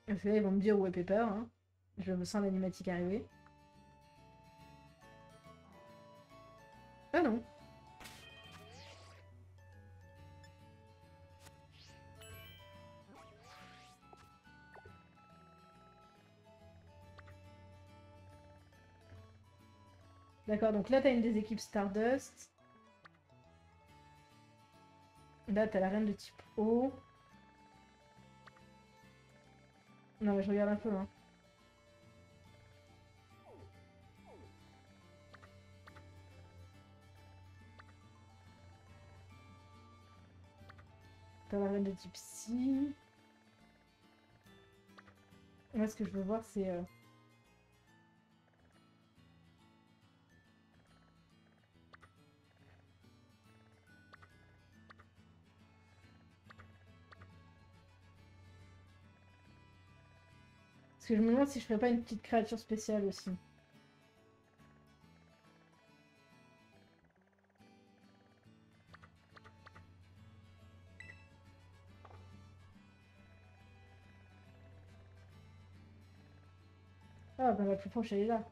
Parce que là, ils vont me dire où est Pepper. Hein. Je me sens l'animatique arriver. Ah non. D'accord, donc là, t'as une des équipes Stardust. Là, t'as la reine de type eau. Non, mais je regarde un peu. Hein. T'as la reine de type psy. Moi, ce que je veux voir, c'est... Parce que je me demande si je ferais pas une petite créature spéciale aussi. Ah, bah la plus proche, elle est là.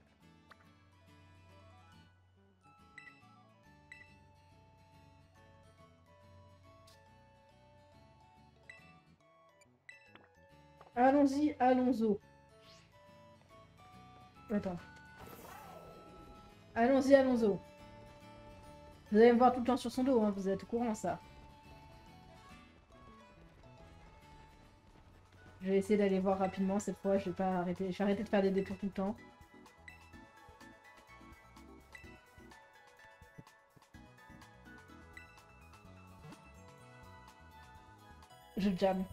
Allons-y, allons-y. Attends. Allons-y, allons-y. Vous allez me voir tout le temps sur son dos, hein, vous êtes au courant, ça. Je vais essayer d'aller voir rapidement cette fois, je vais pas arrêter. Je vais arrêter de faire des détours tout le temps. Je jam.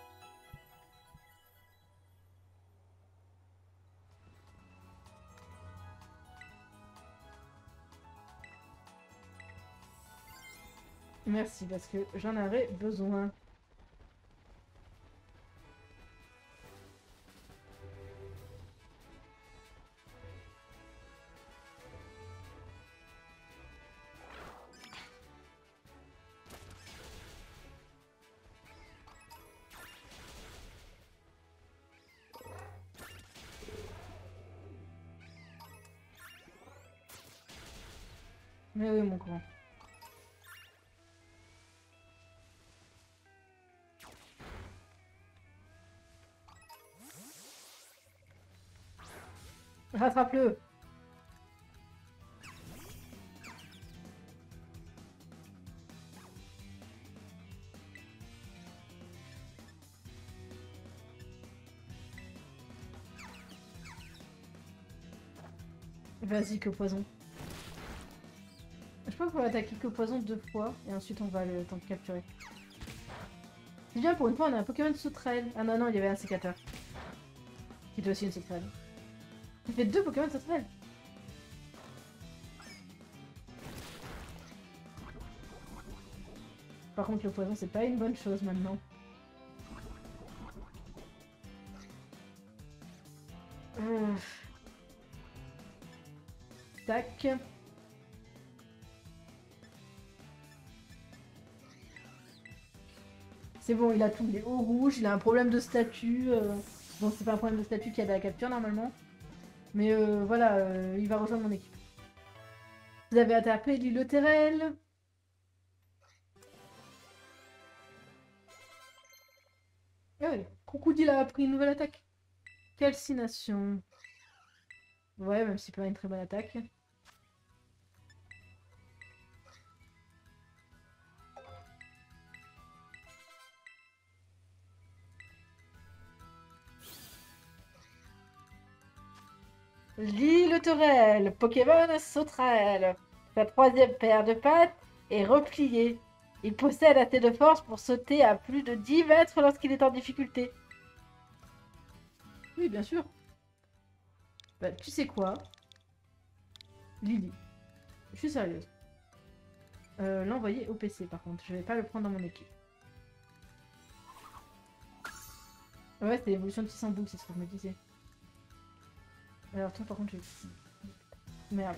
Merci, parce que j'en aurais besoin. Mais oui, mon grand. Rattrape-le! Vas-y, que poison. Je crois qu'on va attaquer que poison 2 fois, et ensuite on va le temps de capturer. C'est bien, pour une fois, on a un Pokémon sauterelle. Ah non, non, il y avait un sécateur. Qui était aussi une sauterelle. Ça fait 2 Pokémon sauterelle. Par contre, le poison, c'est pas une bonne chose maintenant. Euh... Tac. C'est bon, il a tout. Il est au rouge, il a un problème de statut. Bon, c'est pas un problème de statut qui a de la capture normalement. Mais voilà, il va rejoindre mon équipe. Vous avez attrapé l'île Terrell. Ah oui, Crocodile a pris une nouvelle attaque. Calcination. Ouais, même si c'est pas une très bonne attaque. L'île Terrell, Pokémon sauterelle. Sa troisième paire de pattes est repliée. Il possède assez de force pour sauter à plus de 10 mètres lorsqu'il est en difficulté. Oui, bien sûr. Bah, tu sais quoi, Lily, je suis sérieuse. L'envoyer au PC par contre, je vais pas le prendre dans mon équipe. Ouais, c'est l'évolution de 600 boucles, c'est ce que je me disais. Alors toi par contre, je vais... Merde.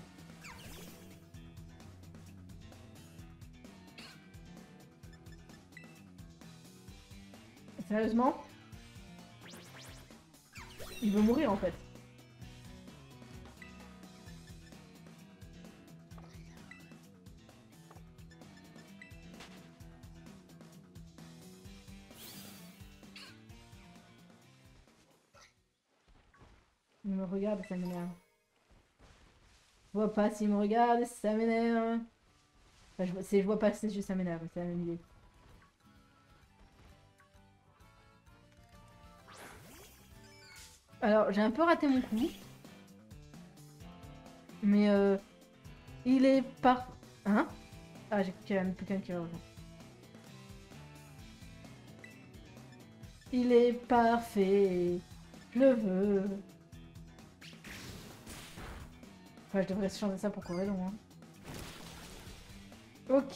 Sérieusement? Il veut mourir en fait. Il me regarde et ça m'énerve. Je vois pas s'il me regarde et ça m'énerve. Enfin, je vois pas, c'est juste ça m'énerve, c'est la même idée. Alors, j'ai un peu raté mon coup. Mais il est par... Hein? Ah, j'ai cru qu'il y avait un Pokémon qui va rejoindre. Il est parfait. Je le veux. Enfin, je devrais changer ça pour Corédon. Hein. Ok.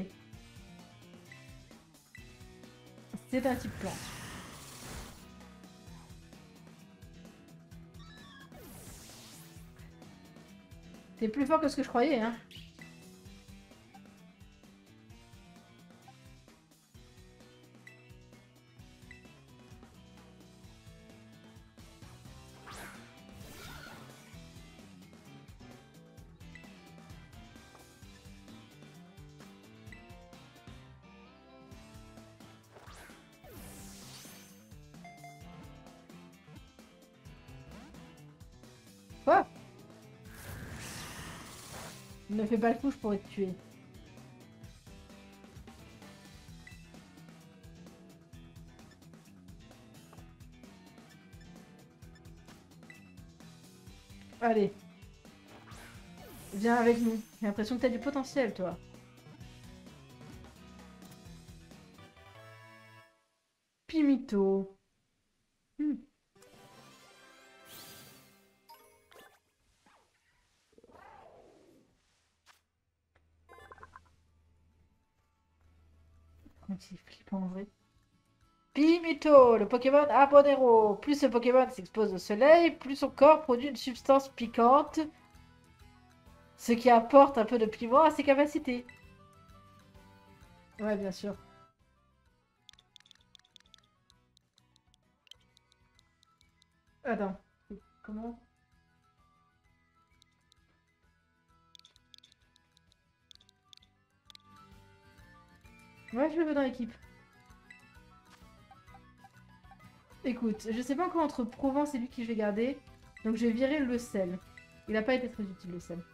C'est un type plante. T'es plus fort que ce que je croyais, hein. Quoi? Ne fais pas le coup, je pourrais te tuer. Allez. Viens avec nous. J'ai l'impression que t'as du potentiel, toi. Pimito. Hmm. C'est flippant en vrai. Pimito, le Pokémon Abonero. Plus ce Pokémon s'expose au soleil, plus son corps produit une substance piquante, ce qui apporte un peu de piment à ses capacités. Ouais, bien sûr. Attends. Comment? Ouais, je le veux dans l'équipe. Écoute, je sais pas encore entre Provence et lui qui je vais garder, donc je vais virer le sel. Il a pas été très utile le sel.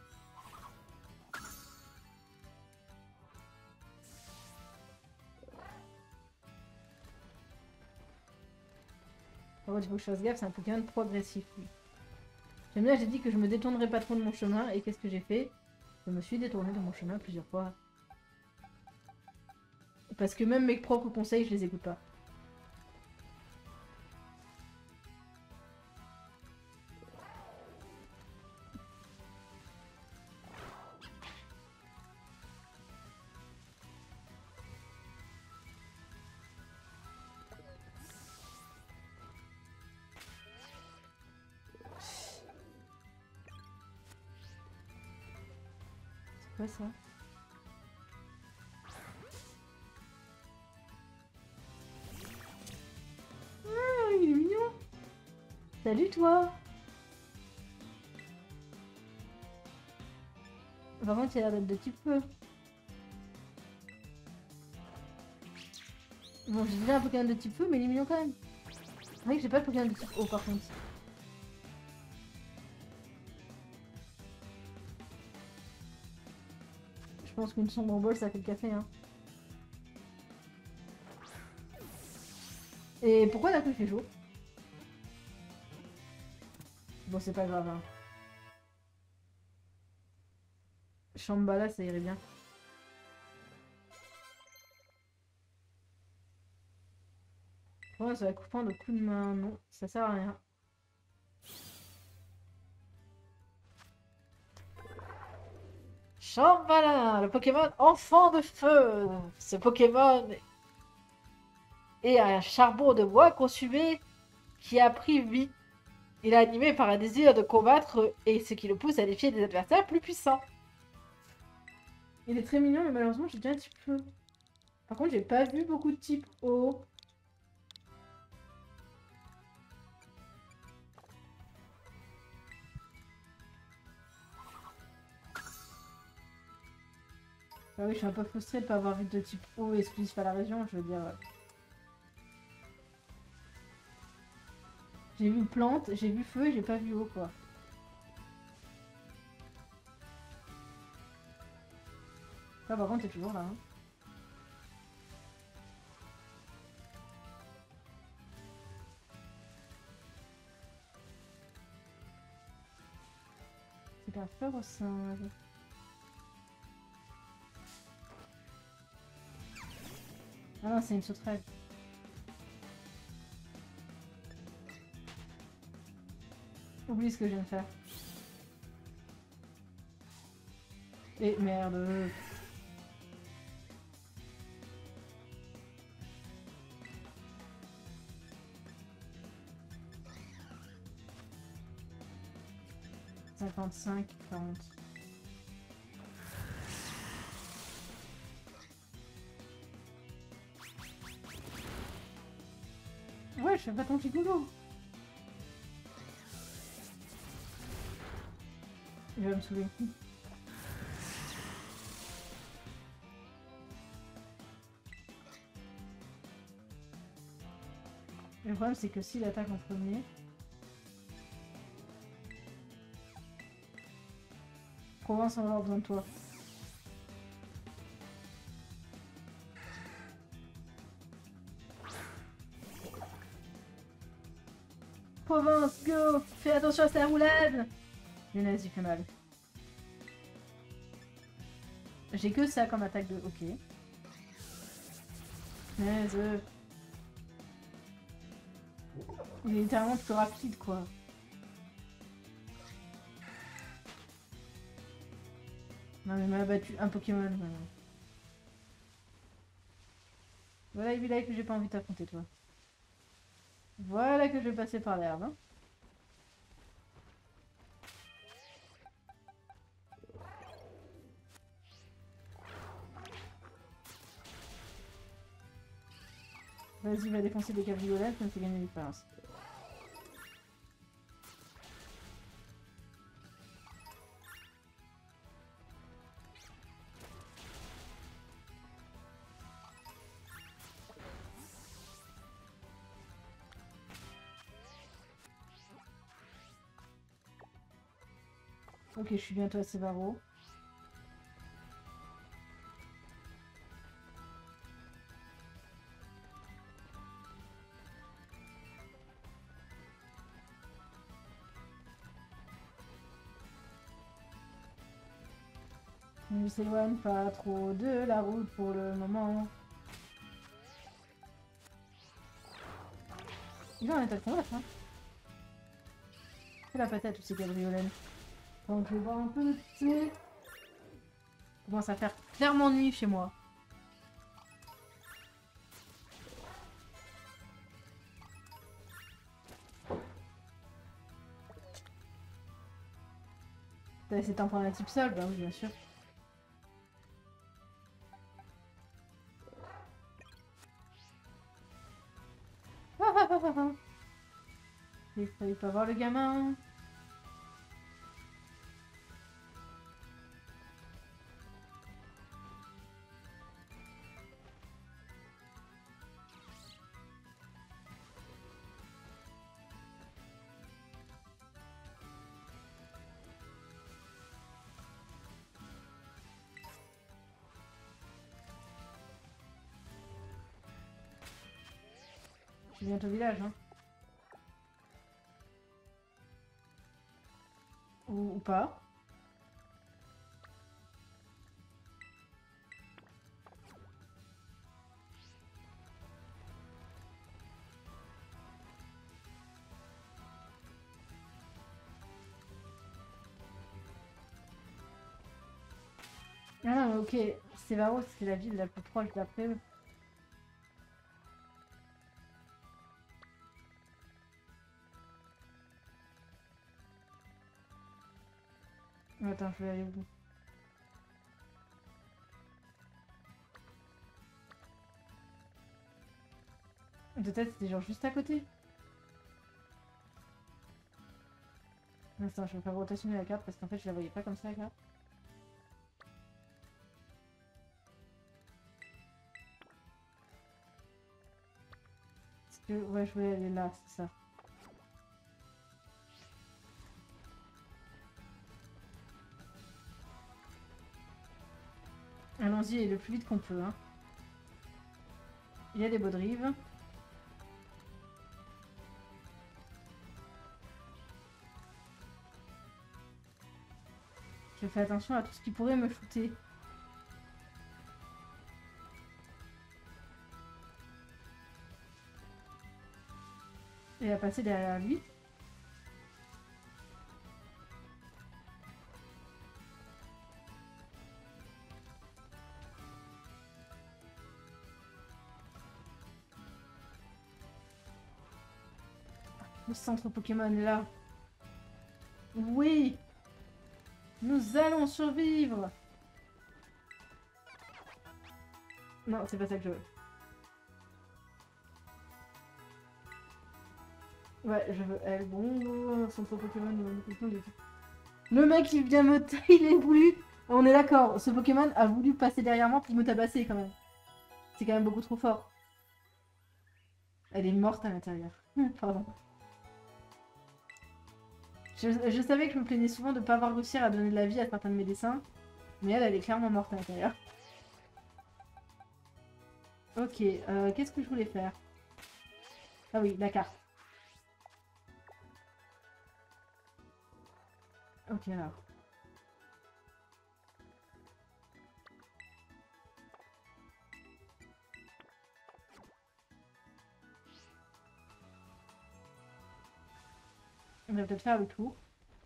Par contre, il faut que je fasse gaffe, c'est un Pokémon trop agressif. Lui. J'aime bien, j'ai dit que je me détournerais pas trop de mon chemin, et qu'est-ce que j'ai fait? Je me suis détournée de mon chemin plusieurs fois. Parce que même mes propres conseils, je les écoute pas. C'est quoi ça? Ah, il est mignon! Salut toi! Par contre, il a l'air d'être de type feu. Bon, j'ai déjà un Pokémon de type feu, mais il est mignon quand même. C'est vrai que j'ai pas de Pokémon de type eau par contre. Je pense qu'une sombre bol, ça fait le café, hein. Et pourquoi d'un coup il fait chaud? Bon, c'est pas grave, hein. Shambhala, ça irait bien. Ouais, ça va couper de coups de main. Non, ça sert à rien. Shambhala, le Pokémon enfant de feu. Ce Pokémon est un charbon de bois consumé qui a pris vie. Il est animé par un désir de combattre et ce qui le pousse à défier des adversaires plus puissants. Il est très mignon, mais malheureusement, j'ai déjà un type feu. Par contre, j'ai pas vu beaucoup de types eau. Ah oui, je suis un peu frustrée de pas avoir vu de type eau exclusif à la région, je veux dire. J'ai vu plante, j'ai vu feu et j'ai pas vu eau, quoi. Ah, par contre, t'es toujours là, hein. C'est un fleur au singe. Ah non, c'est une sauterelle. Oublie ce que je viens de faire. Et merde. 55, 40. Ouais, je fais pas ton petit boulot. Il va me saouler. Le problème, c'est que s'il attaque en premier... Provence, on va avoir besoin de toi. Provence, go! Fais attention à sa roulade! Younes, il fait mal. J'ai que ça comme attaque de... Ok. Mais il est littéralement plus rapide, quoi. Non mais il m'a battu un Pokémon. Voilà, Evilai, que j'ai pas envie de t'affronter, toi. Voilà que je vais passer par l'herbe. Hein. Vas-y, va défoncer des cabriolets, ça me fait gagner l'expérience. Ok, je suis bientôt à Sevaro. On ne s'éloigne pas trop de la route pour le moment. Il va en état de combat, hein. C'est la patate ou c'est cabriolets. Donc je vais boire un peu de thé. Commence à faire clairement nuit chez moi. C'est un point de type sol, bah oui, bien sûr. Il fallait pas voir le gamin. Je suis bientôt au village, hein. Ou pas. Ah non, mais ok. Sevaro, c'est la ville la plus proche d'après eux. Attends, je vais aller au bout. Peut-être c'était genre juste à côté. Attends, je vais faire rotationner la carte parce qu'en fait je la voyais pas comme ça la carte. Ouais, je voulais aller là, c'est ça. Allons-y le plus vite qu'on peut, hein. Il y a des baudrives. Je fais attention à tout ce qui pourrait me shooter. Et à passer derrière lui. Le centre Pokémon est là. Oui! Nous allons survivre! Non, c'est pas ça que je veux. Ouais, je veux elle. Bon, centre Pokémon, le mec, il vient me... il est voulu... On est d'accord, ce Pokémon a voulu passer derrière moi pour me tabasser, quand même. C'est quand même beaucoup trop fort. Elle est morte à l'intérieur. Pardon. Je savais que je me plaignais souvent de ne pas avoir réussi à donner de la vie à certains de mes dessins. Mais elle est clairement morte à l'intérieur. Ok, qu'est-ce que je voulais faire? Ah oui, la carte. Ok, alors. On va peut-être faire le tour.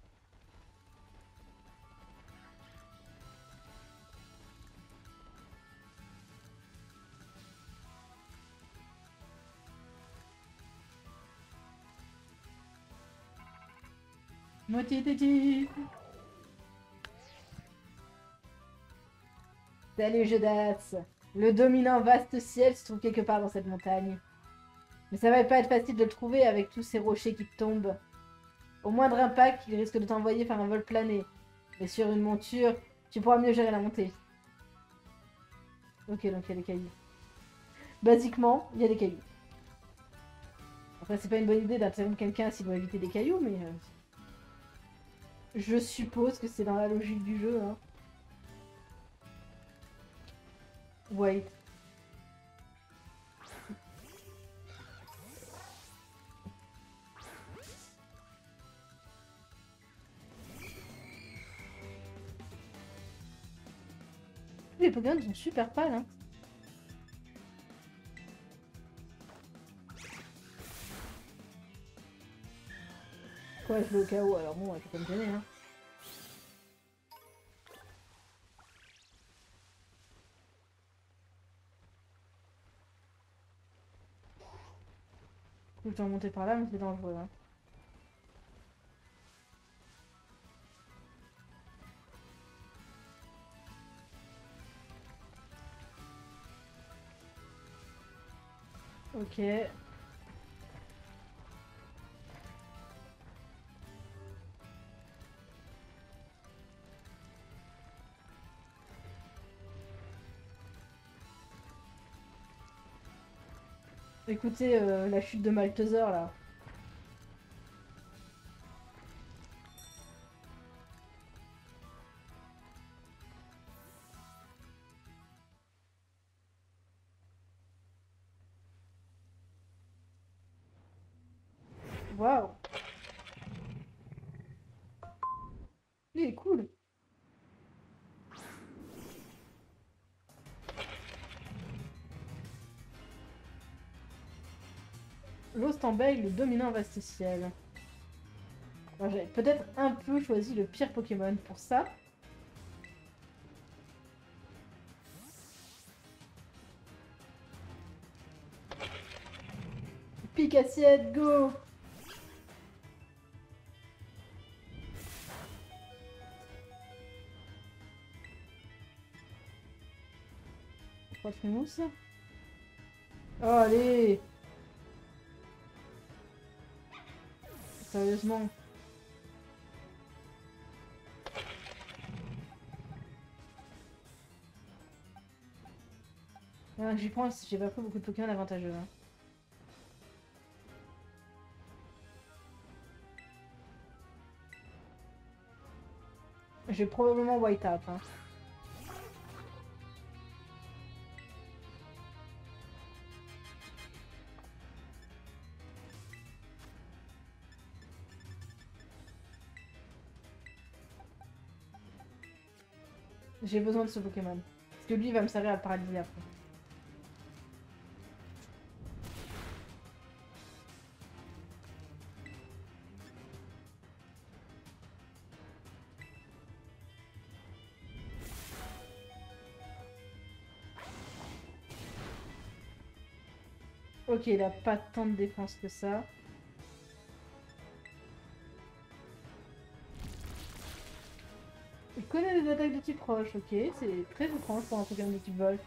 Motititi. Salut Jodas. Le dominant vaste ciel se trouve quelque part dans cette montagne. Mais ça va pas être facile de le trouver avec tous ces rochers qui tombent. Au moindre impact, il risque de t'envoyer faire un vol plané. Mais sur une monture, tu pourras mieux gérer la montée. Ok, donc il y a des cailloux. Basiquement, il y a des cailloux. Après, c'est pas une bonne idée d'interrompre quelqu'un s'il doit éviter des cailloux, mais... je suppose que c'est dans la logique du jeu, hein. Wait. Les Pokémon sont super pâles, hein. Quoi, je vais au KO, alors bon, je vais pas me gêner, hein. Faut que je dois monter par là, mais c'est dangereux, hein. Ok. Écoutez, la chute de Malteser, là. Waouh. Il est cool. Lost en Bale, le dominant vaste ciel. J'avais peut-être un peu choisi le pire Pokémon pour ça. Pique-assiette, go! Trois Trimousse. Oh, allez! Sérieusement. Ah, j'y pense, j'ai pas pris beaucoup de Pokémon avantageux, hein. Je vais probablement white out. Hein. J'ai besoin de ce Pokémon. Parce que lui, il va me servir à le paralyser après. Ok, il a pas tant de défense que ça. Il connaît les attaques de type roche, ok. C'est très étrange pour un Pokémon de type vol.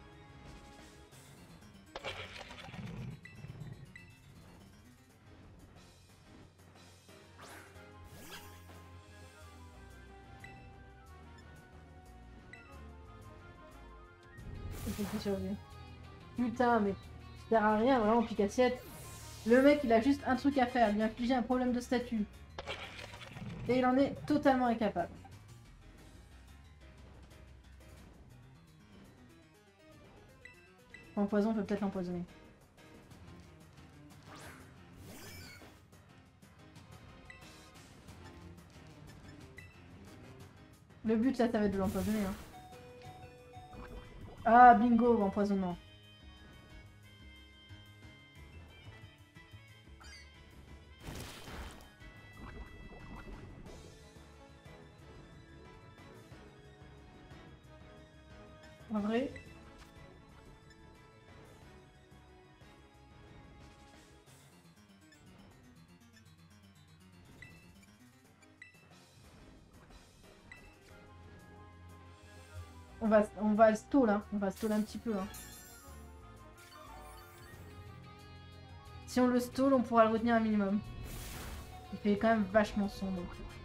Il faut qu'il survive. Putain, mais ça sert à rien, vraiment, Picassiette. Le mec, il a juste un truc à faire, lui infliger un problème de statut. Et il en est totalement incapable. En poison, on peut peut-être l'empoisonner. Le but là, ça va être de l'empoisonner. Hein. Ah, bingo, empoisonnement. En vrai. On va stall, hein. On va stall un petit peu. Hein. Si on le stall, on pourra le retenir un minimum. Il fait quand même vachement sombre.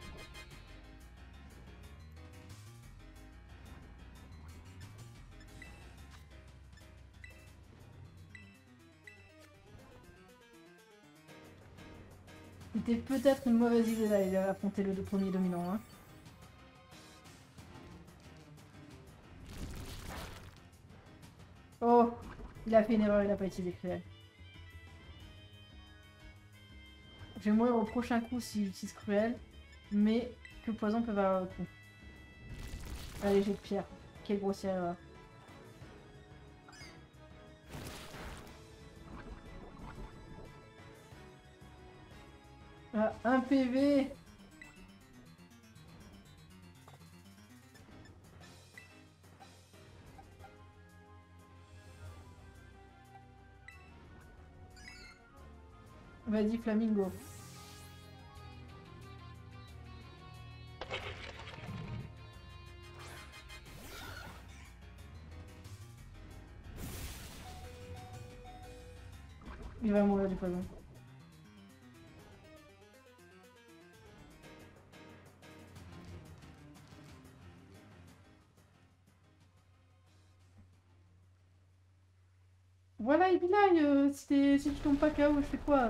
C'était peut-être une mauvaise idée d'aller affronter le premier dominant. Hein. Oh, il a fait une erreur, il n'a pas utilisé cruel. Je vais mourir au prochain coup s'il utilise cruel, mais que poison peut valoir le coup. Allez, j'ai de pierre. Quelle grossière erreur. Ah, un PV. Vas-y, Flamingo. Il va mourir du poison. Voilà, Ibilaï, si tu tombes pas KO, je fais quoi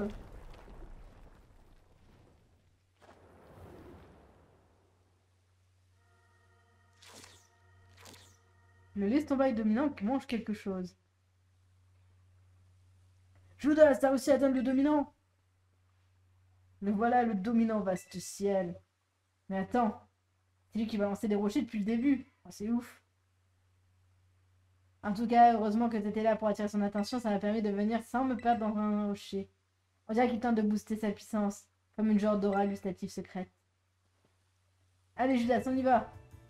Le l'estomac dominant qui mange quelque chose. Judas, t'as réussi à atteindre le dominant. Le voilà, le dominant, vaste ciel. Mais attends, c'est lui qui va lancer des rochers depuis le début. Oh, c'est ouf. En tout cas, heureusement que t'étais là pour attirer son attention, ça m'a permis de venir sans me perdre dans un rocher. On dirait qu'il tente de booster sa puissance, comme une genre d'aura gustative secrète. Allez Judas, on y va.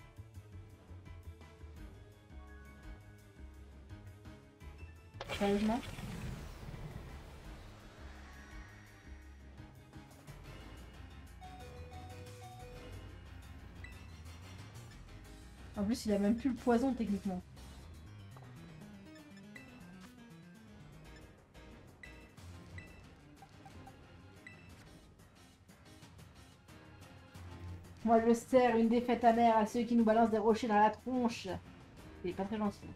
Sérieusement? En plus, il a même plus le poison techniquement. Moi, je sers une défaite amère à ceux qui nous balancent des rochers dans la tronche. C'est pas très gentil.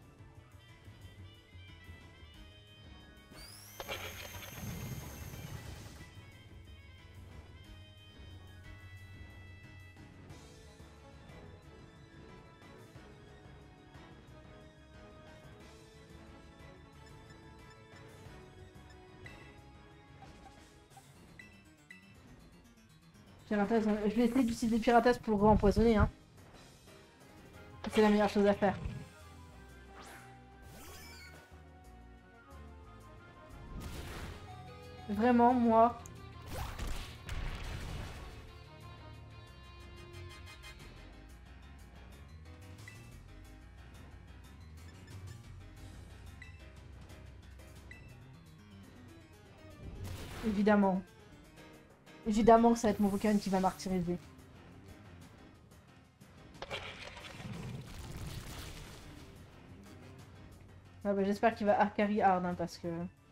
Piratas, je vais essayer d'utiliser Piratas pour le re-empoisonner, hein. C'est la meilleure chose à faire. Vraiment, moi. Évidemment. Évidemment que ça va être mon Pokémon qui va martyriser. Ah bah, j'espère qu'il va Arcari hard, hein, parce que...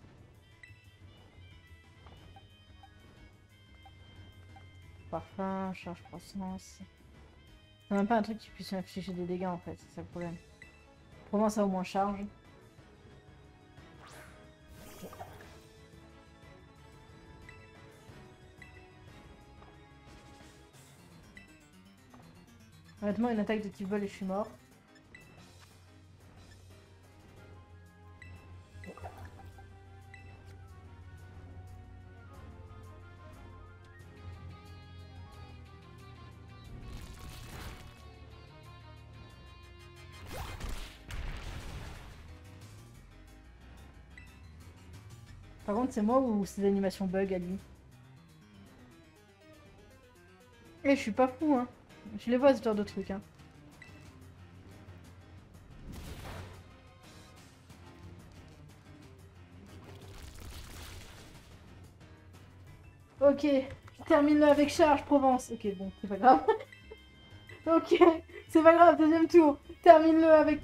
Parfum, charge croissance... C'est même pas un truc qui puisse afficher des dégâts en fait, c'est ça le problème. Provence a au moins charge. Honnêtement, une attaque de type vol et je suis mort. Par contre, c'est moi ou ses animations bug à lui? Eh, je suis pas fou, hein. Je les vois ce genre de trucs, hein. Ok, termine-le avec charge, Provence. Ok, bon, c'est pas grave. Ok, c'est pas grave, deuxième tour. Termine-le avec...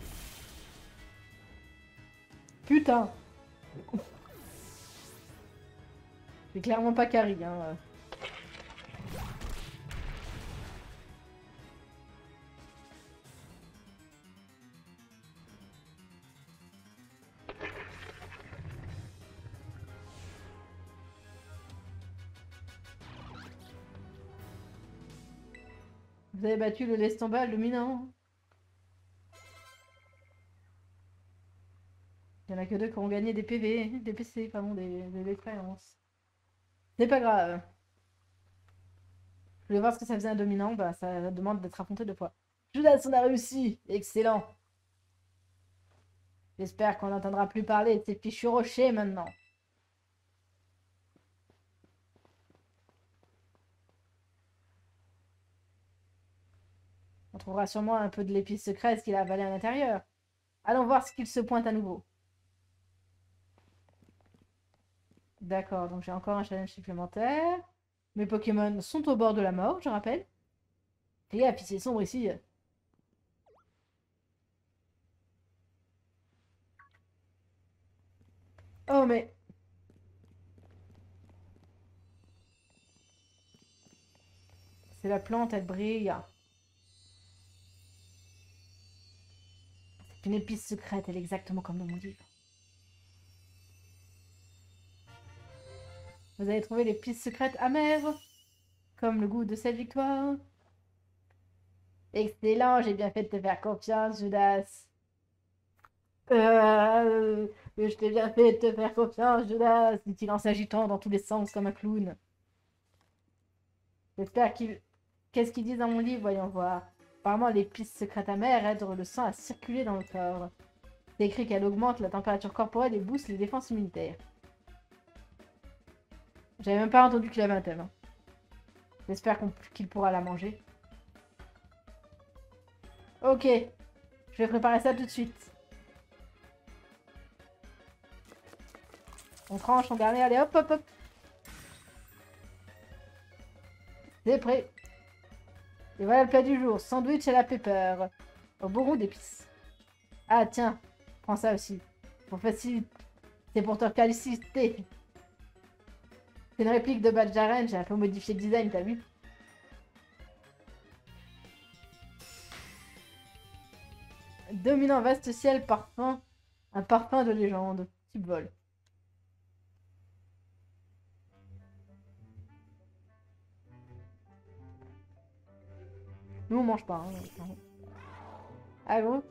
Putain. C'est clairement pas carry, hein. Vous avez battu le Lestomba, le minant. Il y en a que deux qui ont gagné des PV, des PC, pardon, des expériences. C'est pas grave. Je voulais voir ce que ça faisait un dominant, bah ça demande d'être affronté deux fois. Judas, on a réussi! Excellent! J'espère qu'on n'entendra plus parler de ces fichus rochers maintenant. On trouvera sûrement un peu de l'épice secrète qu'il a avalé à l'intérieur. Allons voir ce qu'il se pointe à nouveau. D'accord, donc j'ai encore un challenge supplémentaire. Mes Pokémon sont au bord de la mort, je rappelle. Et gaffe, c'est sombre ici. Oh, mais... C'est la plante, elle brille. C'est une épice secrète, elle est exactement comme dans mon livre. Vous avez trouvé l'épice secrète amère, comme le goût de cette victoire. Excellent, j'ai bien fait de te faire confiance, Judas. Je t'ai bien fait de te faire confiance, Judas, dit-il en s'agitant dans tous les sens comme un clown. J'espère qu'il... Qu'est-ce qu'ils disent dans mon livre, voyons voir. Apparemment, l'épice secrète amère aide le sang à circuler dans le corps. C'est écrit qu'elle augmente la température corporelle et booste les défenses immunitaires. J'avais même pas entendu qu'il avait un thème. Hein. J'espère qu'il pourra la manger. Ok, je vais préparer ça tout de suite. On tranche, on garde, allez hop hop hop. C'est prêt. Et voilà le plat du jour, sandwich à la pepper. Au beau goût d'épices. Ah tiens, prends ça aussi. Pour faciliter. C'est pour te féliciter. C'est une réplique de badge d'arène, j'ai un peu modifié le design, t'as vu? Dominant vaste ciel, parfum. Un parfum de légende. Type vol. Nous on mange pas. Hein. Allô?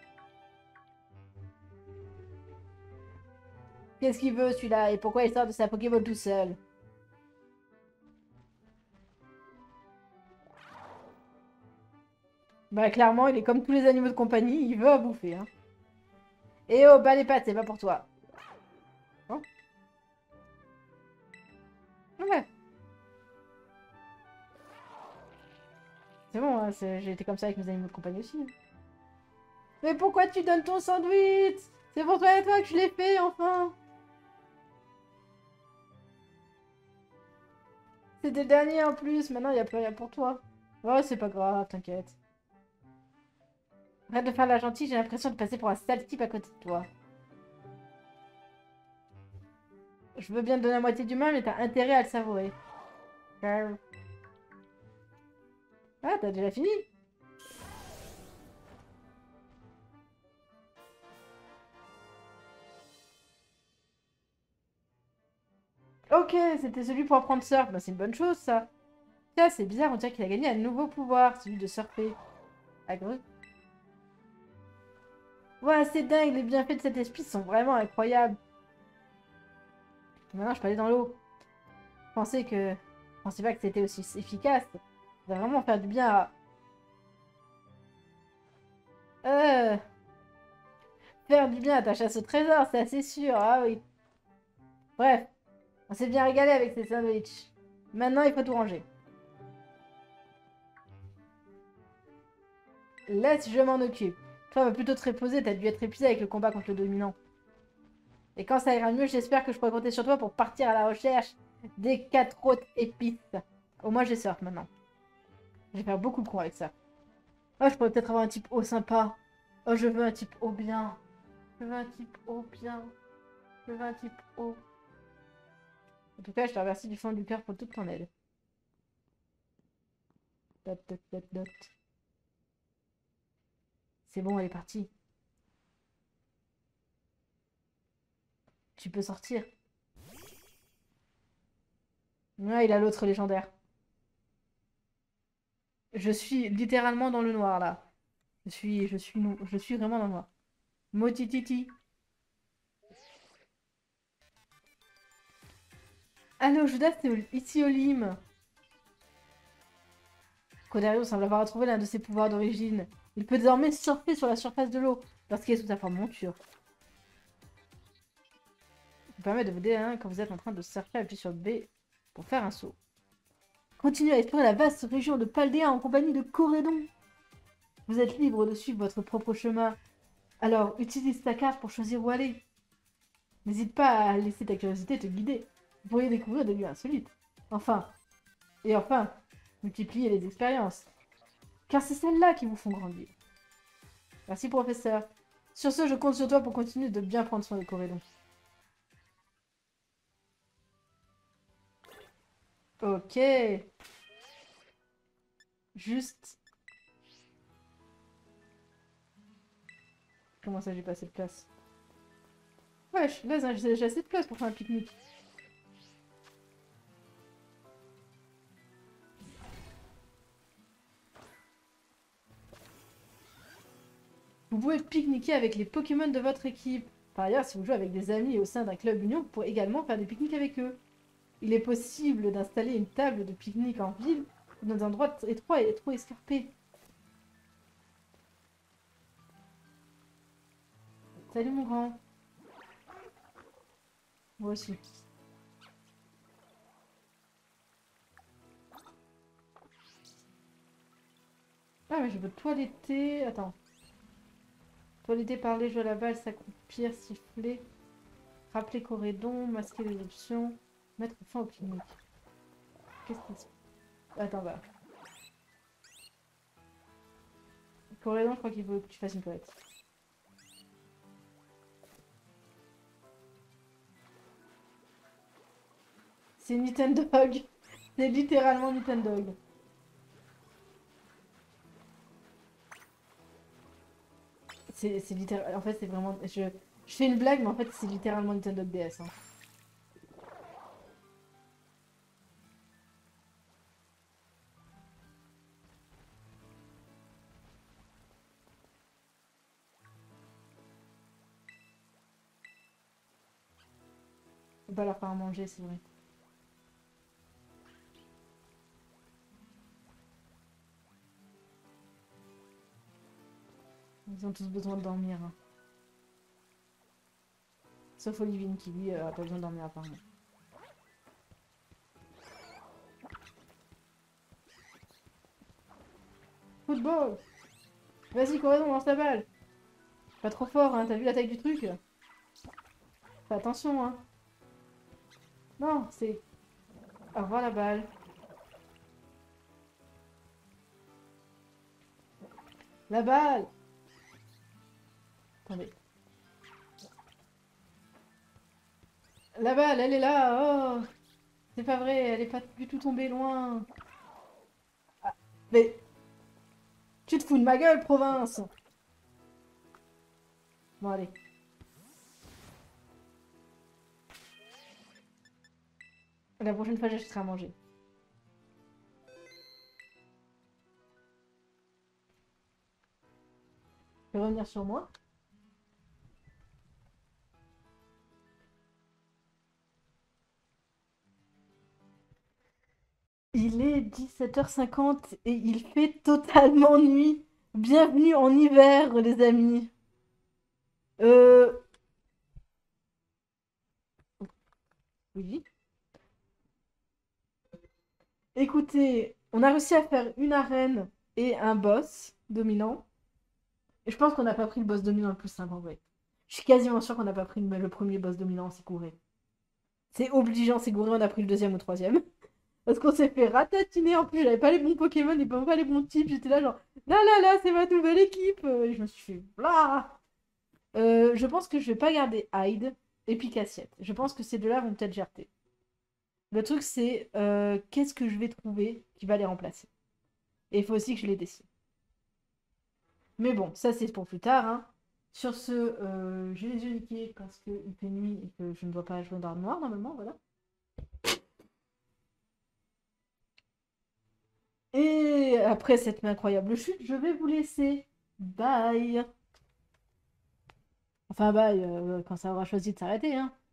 Qu'est-ce qu'il veut celui-là? Et pourquoi il sort de sa Pokéball tout seul? Bah clairement, il est comme tous les animaux de compagnie, il veut à bouffer. Hein. Et oh, bah les pattes, c'est pas pour toi. Oh. Ouais, c'est bon, hein, j'ai été comme ça avec mes animaux de compagnie aussi. Hein. Mais pourquoi tu donnes ton sandwich? C'est pour toi et toi que je l'ai fait, enfin. C'était le dernier en plus, maintenant il n'y a plus rien pour toi. Oh, c'est pas grave, t'inquiète. Arrête de faire la gentille, j'ai l'impression de passer pour un sale type à côté de toi. Je veux bien te donner la moitié d'humain, mais t'as intérêt à le savourer. Ah, t'as déjà fini? Ok, c'était celui pour apprendre surf. Bah, c'est une bonne chose, ça. Tiens, c'est bizarre, on dirait qu'il a gagné un nouveau pouvoir, celui de surfer. Agreux. Ouais, c'est dingue, les bienfaits de cet esprit sont vraiment incroyables. Maintenant, je peux aller dans l'eau. Je pensais pas que c'était aussi efficace. Ça va vraiment faire du bien à... Euh... Faire du bien à ta chasse au trésor, c'est assez sûr. Ah oui. Bref, on s'est bien régalé avec ces sandwichs. Maintenant, il faut tout ranger. Laisse, je m'en occupe. Toi, va plutôt te reposer, t'as dû être épuisé avec le combat contre le dominant. Et quand ça ira mieux, j'espère que je pourrai compter sur toi pour partir à la recherche des 4 autres épices. Au moins, j'ai surf maintenant. Je vais faire beaucoup de con avec ça. Oh, je pourrais peut-être avoir un type eau sympa. Oh, je veux un type eau bien. Je veux un type eau bien. Je veux un type eau. En tout cas, je te remercie du fond du cœur pour toute ton aide. Dot, dot, dot, dot. C'est bon, elle est partie. Tu peux sortir. Ouais, il a l'autre légendaire. Je suis littéralement dans le noir, là. Je suis vraiment dans le noir. Motititi. Allô, Judas, c'est ici Olim. Codario semble avoir retrouvé l'un de ses pouvoirs d'origine. Il peut désormais surfer sur la surface de l'eau lorsqu'il est sous sa forme monture. Il vous permet de vous aider quand vous êtes en train de surfer, appuyez sur B pour faire un saut. Continuez à explorer la vaste région de Paldea en compagnie de Corédon. Vous êtes libre de suivre votre propre chemin. Alors, utilise ta carte pour choisir où aller. N'hésite pas à laisser ta curiosité te guider. Vous pourriez découvrir des lieux insolites. Enfin, et enfin, multipliez les expériences. Car c'est celles-là qui vous font grandir. Merci, professeur. Sur ce, je compte sur toi pour continuer de bien prendre soin de Corédon. Ok. Juste... Comment ça, j'ai pas assez de place? Wesh, là, j'ai assez de place pour faire un pique-nique. Vous pouvez pique-niquer avec les Pokémon de votre équipe. Par ailleurs, si vous jouez avec des amis au sein d'un club union, vous pourrez également faire des pique-niques avec eux. Il est possible d'installer une table de pique-nique en ville ou dans un endroit étroit et trop escarpé. Salut mon grand. Moi aussi. Ah mais je veux toiletter. Attends. Toiletter, parler, jouer à la balle, s'accroupir, siffler, rappeler Corédon, masquer les options, mettre fin au pique-nique. Qu'est-ce qui se... Attends, bah. Corédon, je crois qu'il faut que tu fasses une toilette. C'est Nintendog. C'est littéralement Nintendog. C'est littéralement... En fait, c'est vraiment... Je fais une blague, mais en fait, c'est littéralement Nintendog DS. Hein. Faut pas leur faire à manger, c'est vrai. Ils ont tous besoin de dormir. Hein. Sauf Olivine qui, lui, a pas besoin de dormir apparemment. Football! Vas-y, Corazon, lance la balle! Pas trop fort, hein, t'as vu la taille du truc? Fais attention, hein. Non, c'est... Au revoir la balle. La balle! Attendez. La balle, elle est là! Oh! C'est pas vrai, elle est pas du tout tombée loin. Ah, mais... Tu te fous de ma gueule, province! Bon, allez. La prochaine fois, j'achèterai à manger. Je vais revenir sur moi. Il est 17h50 et il fait totalement nuit. Bienvenue en hiver, les amis. Oui. Écoutez, on a réussi à faire une arène et un boss dominant. Et je pense qu'on n'a pas pris le boss dominant le plus simple en vrai. Je suis quasiment sûre qu'on n'a pas pris le premier boss dominant, c'est Gouré. C'est obligeant, c'est Gouré, on a pris le deuxième ou troisième. Parce qu'on s'est fait ratatiner, en plus j'avais pas les bons Pokémon et pas les bons types, j'étais là genre là là là c'est ma nouvelle équipe et je me suis fait blah. Je pense que je vais pas garder Hyde et Picassiette. Je pense que ces deux-là vont peut-être gerter. Le truc c'est qu'est-ce que je vais trouver qui va les remplacer. Et il faut aussi que je les dessine. Mais bon, ça c'est pour plus tard. Hein. Sur ce, j'ai les yeux niqués parce qu'il fait nuit et que je ne dois pas jouer dans le noir normalement, voilà. Et après cette incroyable chute, je vais vous laisser. Bye. Enfin bye, quand ça aura choisi de s'arrêter, hein.